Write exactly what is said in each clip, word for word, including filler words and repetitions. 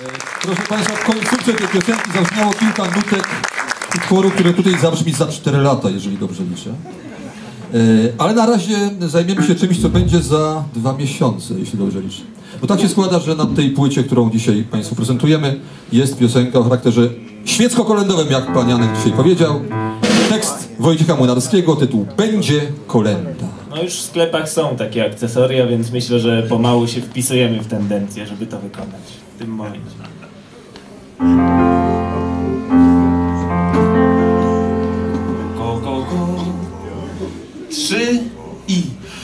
Proszę Państwa, w końcówce tej piosenki zabrzmiało kilka nutek utworu, które tutaj zabrzmi za cztery lata, jeżeli dobrze liczę. Ale na razie zajmiemy się czymś, co będzie za dwa miesiące, jeśli dobrze liczę. Bo tak się składa, że na tej płycie, którą dzisiaj Państwu prezentujemy, jest piosenka o charakterze świecko-kolędowym, jak pan Janek dzisiaj powiedział. Tekst Wojciecha Młynarskiego, tytuł Będzie kolęda. No już w sklepach są takie akcesoria, więc myślę, że pomału się wpisujemy w tendencję, żeby to wykonać w tym momencie. Go, go, go. Trzy i...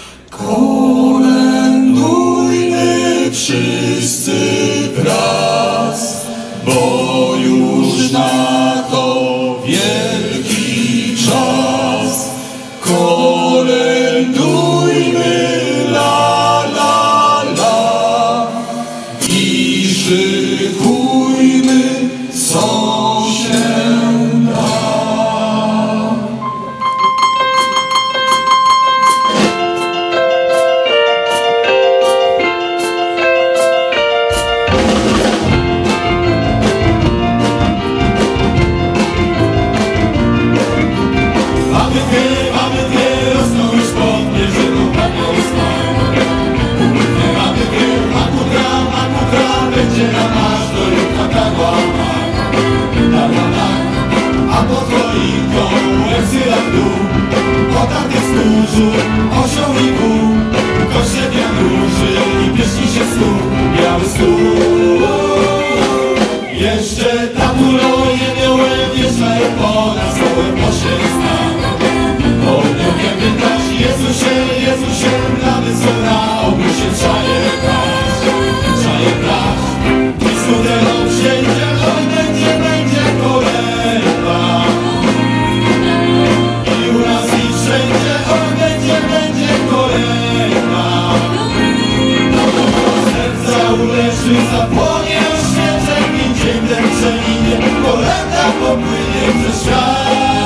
Kolędujmy wszyscy wraz, bo już na to wielki czas. Kolędujmy la la la i szykujmy, co się da. Osioł i wół, korzenia róży i pieśni się stół, biały stół. Jeszcze tabuloje miałem, wjeżdżają po nas, stołem po się znam. Ogniemy dać, Jezusie, Jezusie, na wysona, obróć się czaje brać, czaje brać. I skuterom wszędzie, oj będzie, będzie kolęda. I u nas i wszędzie, oj będzie, będzie kolęda. Serca uleży, zapłonie świeczek i dzień ten przeminie, kolęda popłynie przez świat.